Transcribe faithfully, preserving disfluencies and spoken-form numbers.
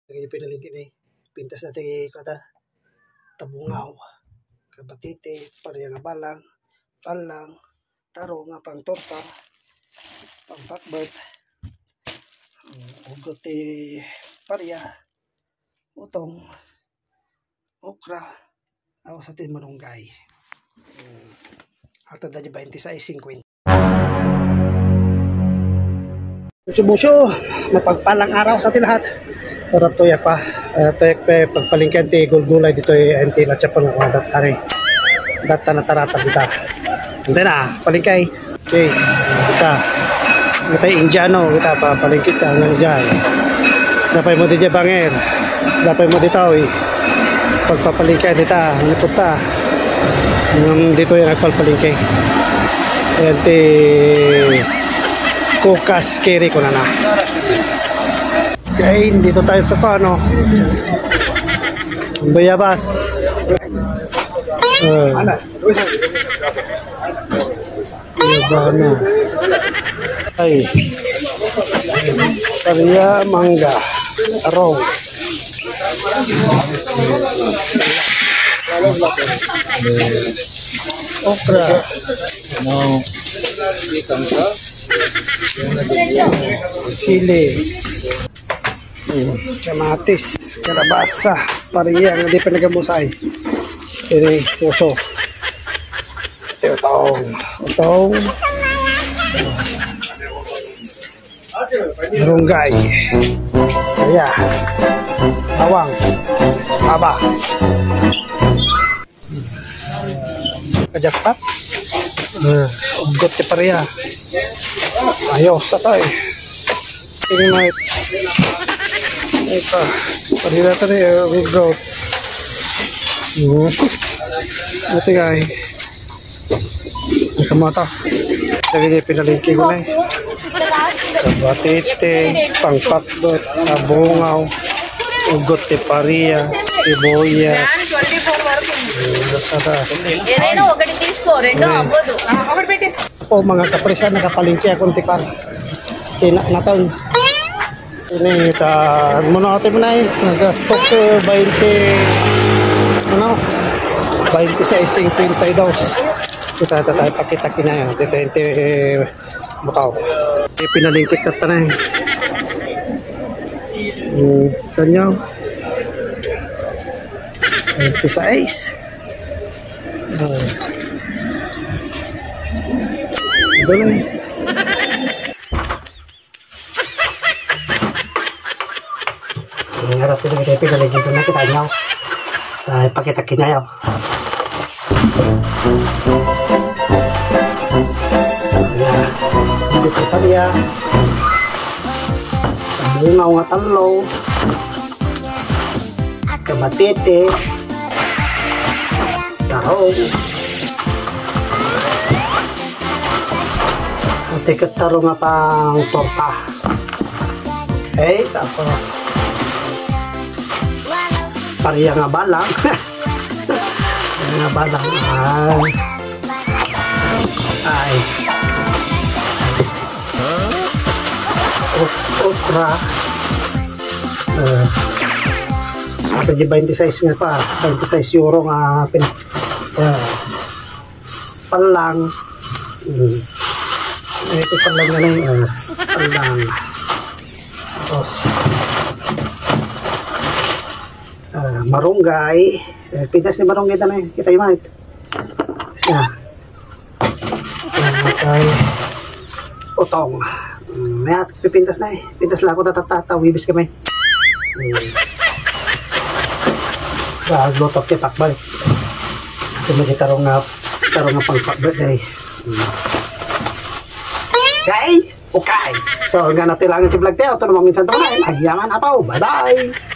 Lagi pinalingkin eh. Pintas natin kada tabungaw. Kabatite, parya nga balang, palang, taro nga pang torta, pang pakbet, ugot eh, parya, utong, okra, ako sa atin malunggay. Atad na di twenty-six fifty. Busyo-busyo, mapagpalang araw sa atin lahat. Sarap to ya pa. Uh, to pa pagpalingkan ti gulgulay dito ay anti na chapon ng mga datari. Data na tarata kita. Sante na, palingkay. Okay, kita. Kita Indiano, kita pa palingkit ta ng diyan. Dapay mo di bangir. Dapay mo ditaw eh. Pagpapalingkay dita, niputa. Um, dito yung nagpalpalingkay. Anti kukas kiri ko na na. Okay, dito tayo sa paano Bayabas. Uh, Bayabana. Ay, Karya Mangga Arong. Okra. No. Sili. Kamatis, kalabasa, pariya nga di pa nagamusay. Ini puso. Ito utong, utong, runggay, kaya, bawang, haba, kajapat, uh, ugot di pariya. Ayos sa tayo. Ini mait. Ito, parila ito rin, good growth. Ito guys, kamoto. Lagi niya pinalingki ko na eh. Kabatite, pangpakbet, abungaw, ugot de paria, siboya. Po mga kaprisa, nakapalingki akong tikar. Tinatang. Ini ta muna natin muna eh nag-stock to twenty ano twenty-six fifty-two kita tayo pakita kina yun twenty bukaw pinalingkit ka tanay hmm tanyaw twenty-six ito lang harap itu kita pilih gitu nanti tanya pakai takinya ya ya kita dia bunga ngatan lo kebatete tarong nanti ketarong apang torta eh tapos parya nga balang parya nga balang ay ay okra uh, ada di twenty-six nga pa twenty-six euro nga pin uh, palang hmm. Ito palang nga na uh, palang tapos Uh, marunggay, eh, pintas ni marunggay na eh, kita yung mga siya marunggay utong um, may pipintas na eh, pintas lang ako tatatata wibis kami sa um, lutok kay pakbal kasi may tarong nga tarong nga pang pakbal eh okay, okay so nga natin lang yung vlog tayo ito naman minsan ito na, agyaman apaw, bye bye.